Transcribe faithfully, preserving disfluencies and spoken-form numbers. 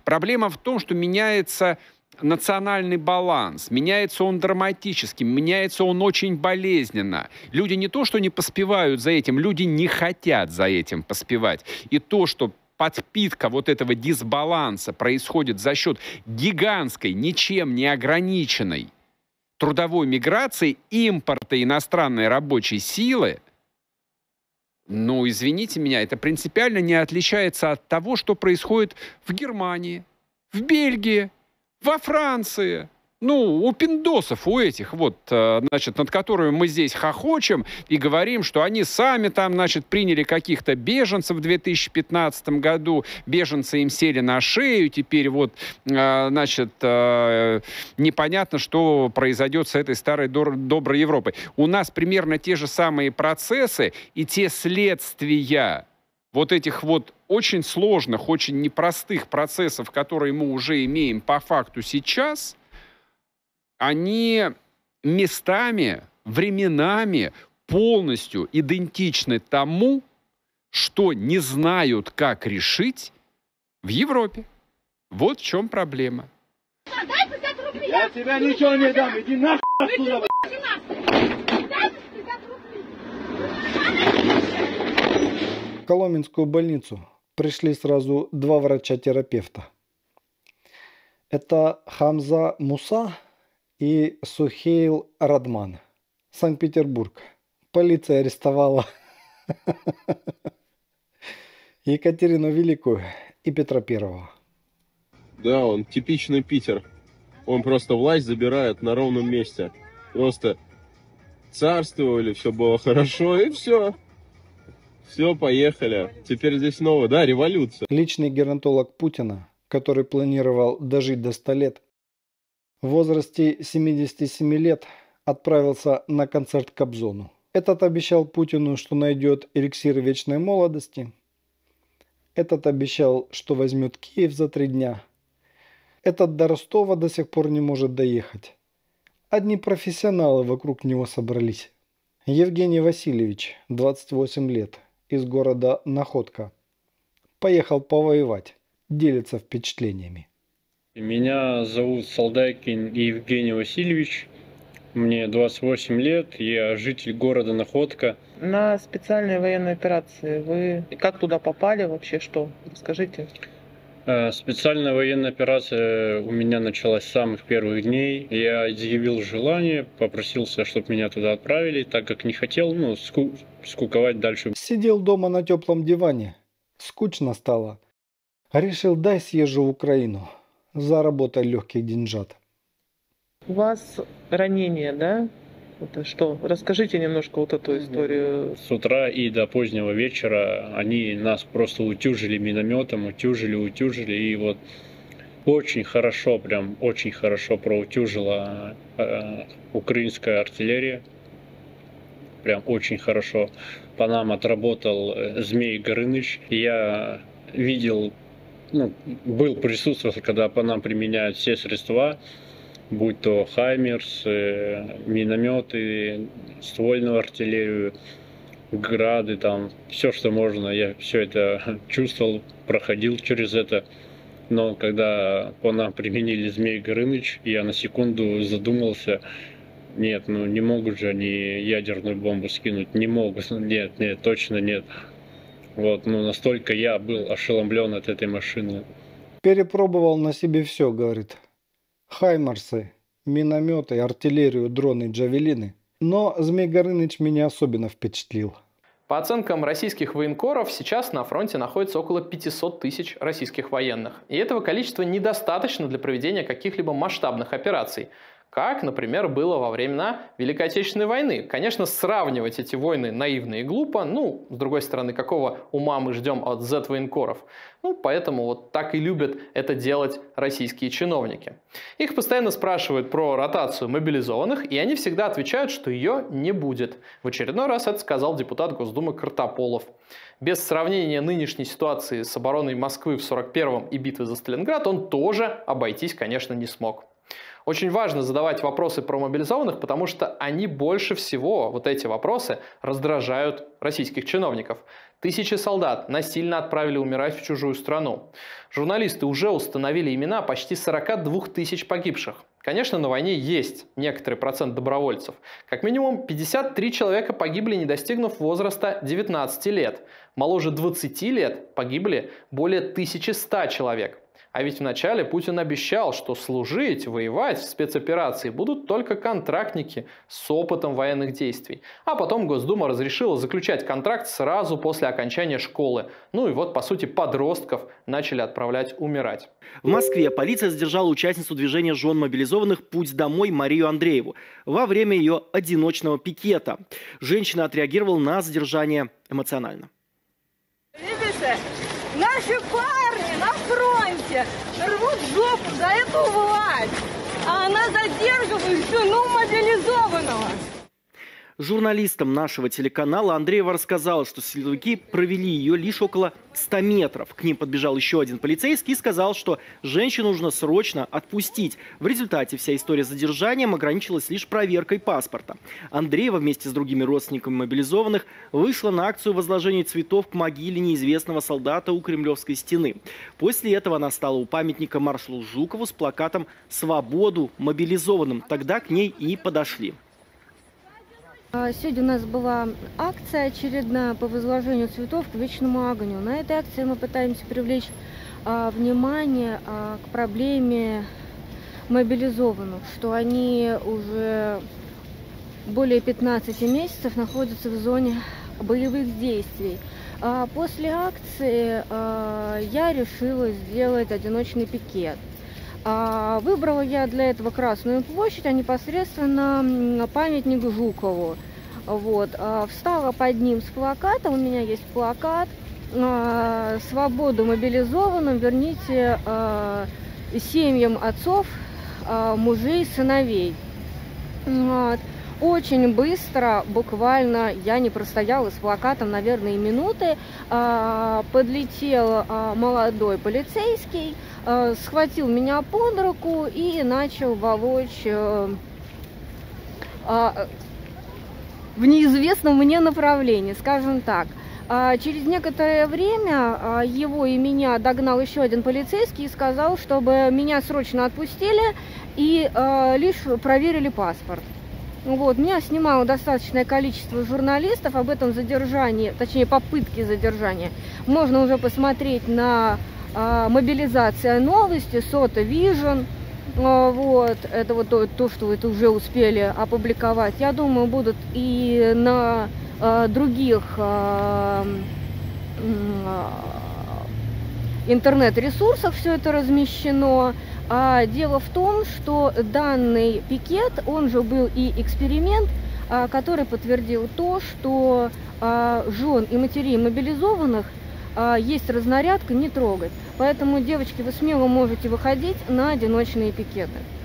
Проблема в том, что меняется национальный баланс, меняется он драматически, меняется он очень болезненно. Люди не то, что не поспевают за этим, люди не хотят за этим поспевать. И то, что подпитка вот этого дисбаланса происходит за счет гигантской, ничем не ограниченной трудовой миграции, импорта иностранной рабочей силы, ну, извините меня, это принципиально не отличается от того, что происходит в Германии, в Бельгии, во Франции. Ну, у пиндосов, у этих вот, значит, над которыми мы здесь хохочем и говорим, что они сами там, значит, приняли каких-то беженцев в две тысячи пятнадцатом году, беженцы им сели на шею, теперь вот, значит, непонятно, что произойдет с этой старой доброй Европой. У нас примерно те же самые процессы и те следствия вот этих вот очень сложных, очень непростых процессов, которые мы уже имеем по факту сейчас, они местами, временами полностью идентичны тому, что не знают, как решить в Европе. Вот в чем проблема. Я тебе ничего не дам, иди нахуй отсюда. В Коломенскую больницу пришли сразу два врача-терапевта. Это Хамза Муса и Сухейл Радман. Санкт-Петербург. Полиция арестовала Екатерину Великую и Петра Первого. Да, он типичный Питер. Он просто власть забирает на ровном месте. Просто царствовали, все было хорошо, и все. Все, поехали. Теперь здесь новое, да, революция. Личный геронтолог Путина, который планировал дожить до ста лет, в возрасте семидесяти семи лет отправился на концерт к Кобзону. Этот обещал Путину, что найдет эликсир вечной молодости. Этот обещал, что возьмет Киев за три дня. Этот до Ростова до сих пор не может доехать. Одни профессионалы вокруг него собрались. Евгений Васильевич, двадцать восемь лет, из города Находка. Поехал повоевать, делится впечатлениями. Меня зовут Солдайкин Евгений Васильевич. Мне двадцать восемь лет, я житель города Находка. На специальной военной операции вы как туда попали вообще, что? Расскажите. Специальная военная операция у меня началась с самых первых дней. Я изъявил желание, попросился, чтобы меня туда отправили, так как не хотел, ну, ску скуковать дальше. Сидел дома на теплом диване. Скучно стало. Решил, дай съезжу в Украину. Заработай легких деньжат. У вас ранение, да? Это что? Расскажите немножко вот эту историю. С утра и до позднего вечера они нас просто утюжили минометом, утюжили, утюжили. И вот очень хорошо, прям очень хорошо проутюжила э, украинская артиллерия. Прям очень хорошо. По нам отработал э, Змей Горыныч. Я видел, ну, был присутствовал, когда по нам применяют все средства. Будь то Хаймерс, минометы, ствольную артиллерию, грады, там, все, что можно. Я все это чувствовал, проходил через это. Но когда по нам применили Змей Горыныч, я на секунду задумался, нет, ну не могут же они ядерную бомбу скинуть, не могут, нет, нет, точно нет. Вот, ну настолько я был ошеломлен от этой машины. Перепробовал на себе все, говорит. Хаймарсы, минометы, артиллерию, дроны, джавелины. Но Змей Горыныч меня особенно впечатлил. По оценкам российских военкоров, сейчас на фронте находится около пятисот тысяч российских военных. И этого количества недостаточно для проведения каких-либо масштабных операций. Как, например, было во времена Великой Отечественной войны. Конечно, сравнивать эти войны наивно и глупо. Ну, с другой стороны, какого ума мы ждем от зет-военкоров? Ну, поэтому вот так и любят это делать российские чиновники. Их постоянно спрашивают про ротацию мобилизованных, и они всегда отвечают, что ее не будет. В очередной раз это сказал депутат Госдумы Картополов. Без сравнения нынешней ситуации с обороной Москвы в сорок первом и битвы за Сталинград он тоже обойтись, конечно, не смог. Очень важно задавать вопросы про мобилизованных, потому что они больше всего, вот эти вопросы, раздражают российских чиновников. Тысячи солдат насильно отправили умирать в чужую страну. Журналисты уже установили имена почти сорока двух тысяч погибших. Конечно, на войне есть некоторый процент добровольцев. Как минимум пятьдесят три человека погибли, не достигнув возраста девятнадцати лет. Моложе двадцати лет погибли более тысячи ста человек. А ведь вначале Путин обещал, что служить, воевать в спецоперации будут только контрактники с опытом военных действий. А потом Госдума разрешила заключать контракт сразу после окончания школы. Ну и вот, по сути, подростков начали отправлять умирать. В Москве полиция задержала участницу движения жен мобилизованных «Путь домой» Марию Андрееву во время ее одиночного пикета. Женщина отреагировала на задержание эмоционально. Видите, наши парни на фронте рвут жопу за эту власть, а она задерживает жену мобилизованного. Журналистам нашего телеканала Андреева рассказала, что силовики провели ее лишь около ста метров. К ним подбежал еще один полицейский и сказал, что женщину нужно срочно отпустить. В результате вся история с задержанием ограничилась лишь проверкой паспорта. Андреева вместе с другими родственниками мобилизованных вышла на акцию возложения цветов к могиле неизвестного солдата у Кремлевской стены. После этого она стала у памятника маршалу Жукову с плакатом «Свободу мобилизованным». Тогда к ней и подошли. Сегодня у нас была акция очередная по возложению цветов к вечному огню. На этой акции мы пытаемся привлечь а, внимание а, к проблеме мобилизованных, что они уже более пятнадцати месяцев находятся в зоне боевых действий. А после акции а, я решила сделать одиночный пикет. А, выбрала я для этого Красную площадь, а непосредственно памятник Жукову. Вот. А, встала под ним с плакатом, у меня есть плакат а, «Свободу мобилизованным верните а, семьям отцов, а, мужей, сыновей». Вот. Очень быстро, буквально, я не простояла с плакатом, наверное, и минуты, а, подлетел а, молодой полицейский, а, схватил меня под руку и начал волочь а, а, в неизвестном мне направлении, скажем так. А, через некоторое время а, его и меня догнал еще один полицейский и сказал, чтобы меня срочно отпустили и а, лишь проверили паспорт. Вот, меня снимало достаточное количество журналистов. Об этом задержании, точнее попытке задержания, можно уже посмотреть на а, мобилизация новости, Сота Вижн. А, вот, это вот то, то, что это уже успели опубликовать. Я думаю, будут и на а, других а, а, интернет-ресурсах все это размещено. А дело в том, что данный пикет, он же был и эксперимент, а, который подтвердил то, что а, жен и матерей мобилизованных а, есть разнарядка, не трогать. Поэтому, девочки, вы смело можете выходить на одиночные пикеты.